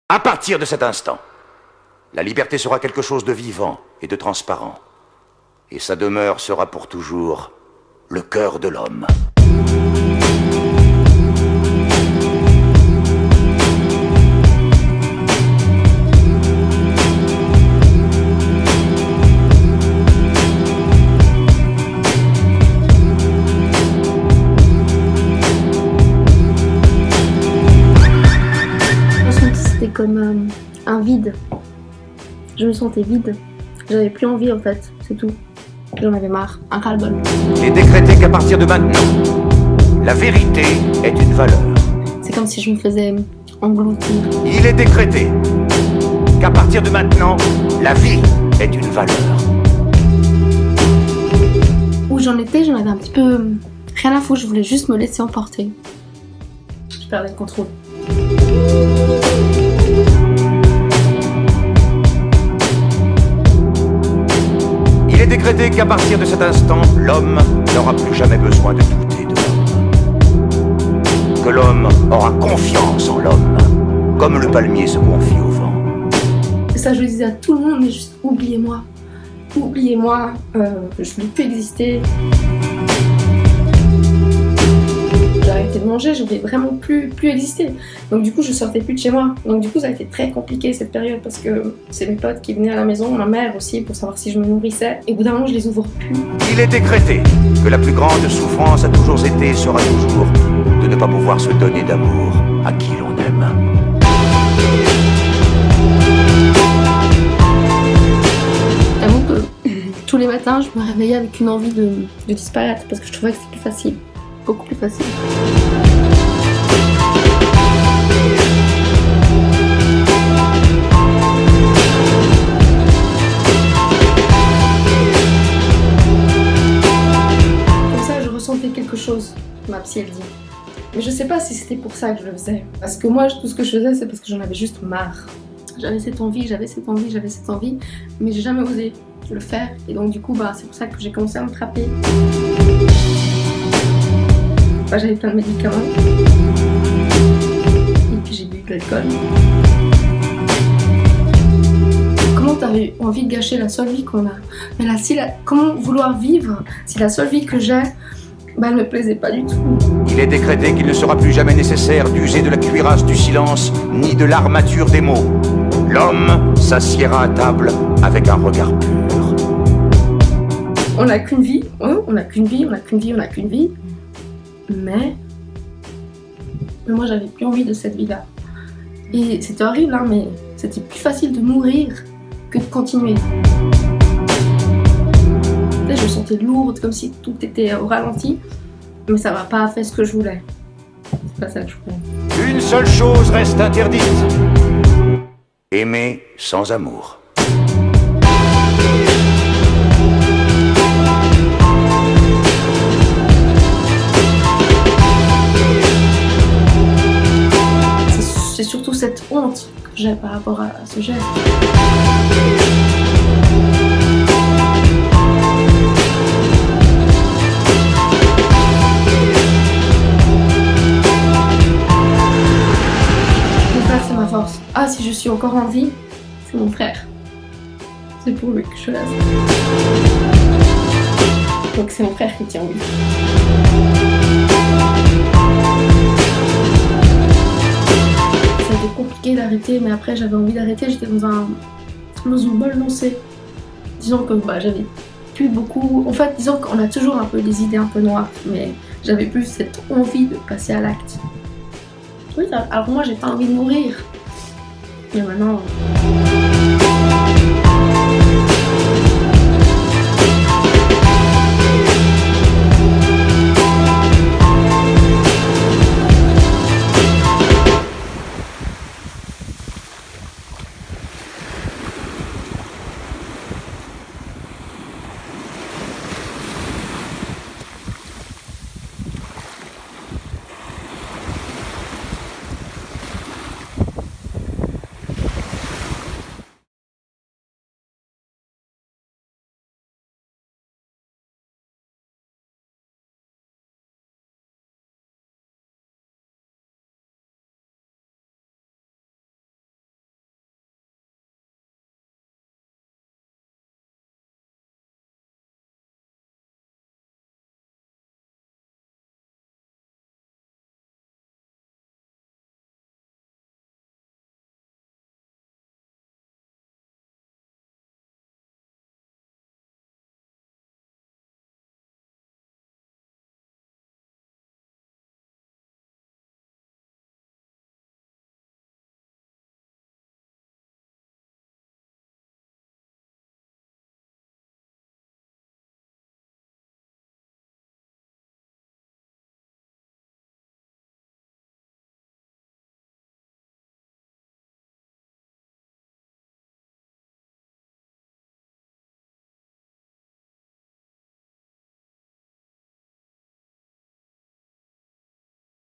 À partir de cet instant, la liberté sera quelque chose de vivant et de transparent. Et sa demeure sera pour toujours le cœur de l'homme. C'était comme un vide. Je me sentais vide. J'avais plus envie en fait, c'est tout. J'en avais marre, un ras-le-bol. Il est décrété qu'à partir de maintenant, la vérité est une valeur. C'est comme si je me faisais engloutir. Il est décrété qu'à partir de maintenant, la vie est une valeur. Où j'en étais, j'en avais un petit peu rien à foutre, je voulais juste me laisser emporter. Je perdais le contrôle. Il est décrété qu'à partir de cet instant, l'homme n'aura plus jamais besoin de douter de l'homme. Que l'homme aura confiance en l'homme, comme le palmier se confie au vent. Et ça, je le disais à tout le monde, mais juste oubliez-moi. Oubliez-moi, je ne voulais plus exister. J'ai arrêté de manger, je voulais vraiment plus exister. Donc du coup, je sortais plus de chez moi. Donc du coup, ça a été très compliqué cette période parce que c'est mes potes qui venaient à la maison, ma mère aussi, pour savoir si je me nourrissais. Et au bout d'un moment, je les ouvre plus. Il est décrété que la plus grande souffrance a toujours été et sera toujours de ne pas pouvoir se donner d'amour à qui l'on aime. J'avoue que tous les matins, je me réveillais avec une envie de disparaître parce que je trouvais que c'était plus facile. Beaucoup plus facile. Comme ça, je ressentais quelque chose, ma psy elle dit. Mais je sais pas si c'était pour ça que je le faisais. Parce que moi, tout ce que je faisais, c'est parce que j'en avais juste marre. J'avais cette envie, mais j'ai jamais osé le faire. Et donc du coup, c'est pour ça que j'ai commencé à me frapper. J'avais plein de médicaments. Et puis j'ai bu de l'alcool. Comment t'avais envie de gâcher la seule vie qu'on a? Mais là, comment vouloir vivre si la seule vie que j'ai, elle me plaisait pas du tout. Il est décrété qu'il ne sera plus jamais nécessaire d'user de la cuirasse du silence, ni de l'armature des mots. L'homme s'assiera à table avec un regard pur. On n'a qu'une vie, on n'a qu'une vie. Mais moi j'avais plus envie de cette vie-là. Et c'était horrible, mais c'était plus facile de mourir que de continuer. Je me sentais lourde, comme si tout était au ralenti, mais ça m'a pas fait ce que je voulais. C'est pas ça que je voulais. Une seule chose reste interdite. Aimer sans amour. C'est surtout cette honte que j'ai par rapport à ce geste. Mon frère, c'est ma force. Ah, si je suis encore en vie, c'est mon frère. C'est pour lui que je reste. Donc c'est mon frère qui tient en vie. C'était compliqué d'arrêter, mais après j'avais envie d'arrêter, j'étais dans une bonne lancée. Disons que j'avais plus beaucoup... En fait, disons qu'on a toujours un peu des idées un peu noires, mais j'avais plus cette envie de passer à l'acte. Oui, alors moi j'ai pas envie de mourir. Mais maintenant...